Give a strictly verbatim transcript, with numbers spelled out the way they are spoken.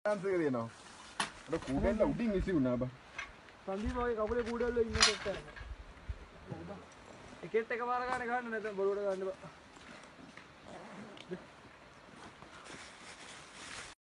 chance එක දෙනවා. අර කූඩෙල්ල උඩින් ඉසි වුණා බා. සංදීප වගේ කකුලේ කූඩෙල්ල ඉන්න සෙට් එකක්. එකෙත් එකපාර ගන්න ගන්න නැත්නම් බොරුවට ගන්න බා.